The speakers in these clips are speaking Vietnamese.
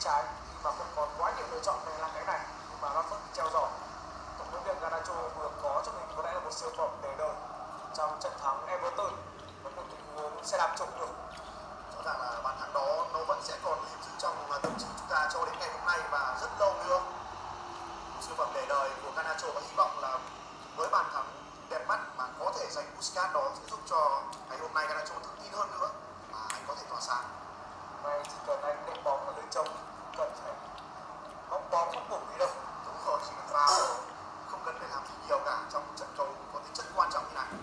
trái khi mà không còn quá nhiều lựa chọn để làm cái này, nhưng mà Rashford treo giỏ. Cộng với việc Garnacho vừa có cho mình có lẽ là một siêu phẩm để đời trong trận thắng Everton với một tình huống xe đạp trộm được. Rõ ràng là bàn thắng đó nó vẫn sẽ còn lưu giữ trong tâm trí chúng ta cho đến ngày hôm nay và rất lâu nữa. Một siêu phẩm để đời của Garnacho và hy vọng là với bàn thắng đẹp mắt mà có thể giành Puskas đó sẽ giúp cho ngày hôm nay Garnacho tự tin hơn nữa và anh có thể tỏa sáng. Này chỉ cần anh định bóng vào lưới trống, cần phải bóng không bổng gì đâu. Đúng rồi, chỉ cần vào không cần phải làm gì nhiều cả trong trận cầu có tính chất quan trọng như này.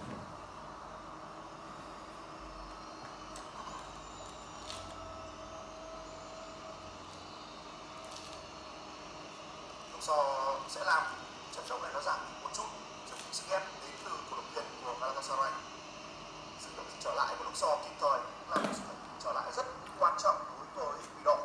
Luxor sẽ làm trận đấu này nó giảm đi một chút trước khi sức ép đến từ cổ động viên của Galatasaray. Sự trở lại của Luxor kịp thời là một sự trở lại rất quan trọng đối với Quỷ Đỏ.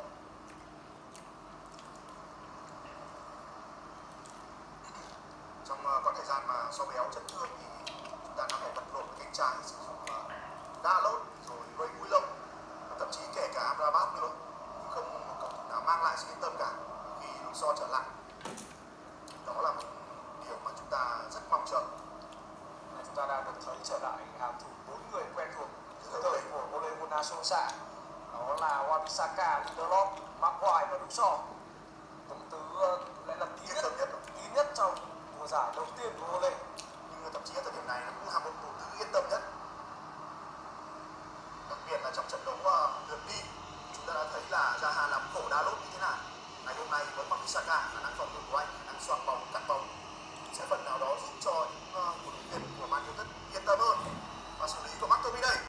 Trong quãng thời gian mà So Béo chấn thương thì chúng ta đã phải vật lộn với cánh trái sử dụng đa lốt rồi Ray Willow và thậm chí kể cả Amrabat nữa, nhưng không một cầu thủ nào mang lại sự yên tâm cả khi Luxor trở lại. Đó là một điều mà chúng ta rất mong chờ. Chúng ta đang được thấy trở lại hàng thủ 4 người quen thuộc từ thời của Ole Gunnar Solskjaer. Đó là Wan-Bissaka, Lindelof, Maguire và Luxor. Tổng tứ lại là tí nhất trong mùa giải đầu tiên của Ole. Nhưng thậm chí ở thời điểm này nó cũng là một thủ tứ yên tâm nhất. Đặc biệt là trong trận đấu lượt đi, chúng ta đã thấy là Zaha làm khổ đá lốt như thế nào. Ngày hôm nay với Wan-Bissaka, khả năng phòng ngự của anh, khả năng xoạc bóng